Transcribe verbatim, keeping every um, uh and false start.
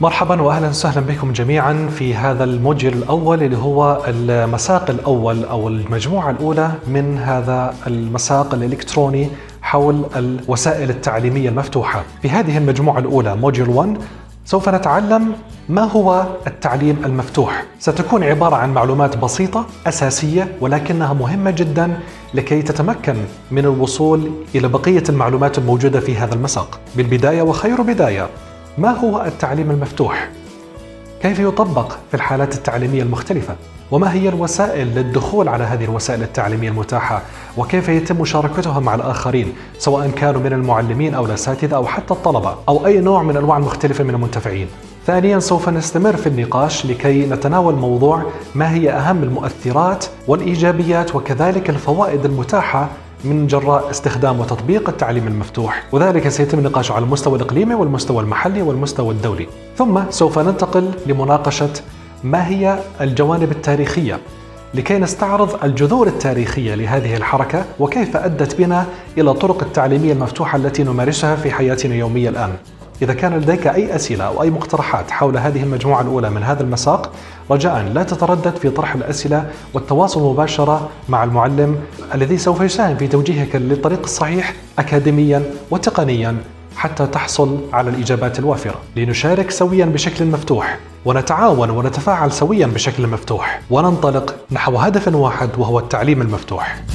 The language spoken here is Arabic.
مرحبا واهلا وسهلا بكم جميعا في هذا الموديول الاول اللي هو المساق الاول او المجموعه الاولى من هذا المساق الالكتروني حول الوسائل التعليميه المفتوحه. في هذه المجموعه الاولى موديول واحد سوف نتعلم ما هو التعليم المفتوح. ستكون عباره عن معلومات بسيطه اساسيه ولكنها مهمه جدا لكي تتمكن من الوصول الى بقيه المعلومات الموجوده في هذا المساق. بالبدايه وخير بدايه، ما هو التعليم المفتوح؟ كيف يطبق في الحالات التعليمية المختلفة؟ وما هي الوسائل للدخول على هذه الوسائل التعليمية المتاحة؟ وكيف يتم مشاركتها مع الآخرين سواء كانوا من المعلمين أو الأساتذة أو حتى الطلبة أو أي نوع من أنواع المختلفة من المنتفعين؟ ثانياً، سوف نستمر في النقاش لكي نتناول موضوع ما هي أهم المؤثرات والإيجابيات وكذلك الفوائد المتاحة من جراء استخدام وتطبيق التعليم المفتوح، وذلك سيتم نقاشه على المستوى الإقليمي والمستوى المحلي والمستوى الدولي. ثم سوف ننتقل لمناقشة ما هي الجوانب التاريخية لكي نستعرض الجذور التاريخية لهذه الحركة وكيف أدت بنا إلى طرق التعليمية المفتوحة التي نمارسها في حياتنا اليومية الآن. إذا كان لديك أي أسئلة أو أي مقترحات حول هذه المجموعة الأولى من هذا المساق، رجاءً لا تتردد في طرح الأسئلة والتواصل مباشرة مع المعلم الذي سوف يساهم في توجيهك للطريق الصحيح أكاديمياً وتقنياً حتى تحصل على الإجابات الوافرة، لنشارك سوياً بشكل مفتوح ونتعاون ونتفاعل سوياً بشكل مفتوح وننطلق نحو هدف واحد وهو التعليم المفتوح.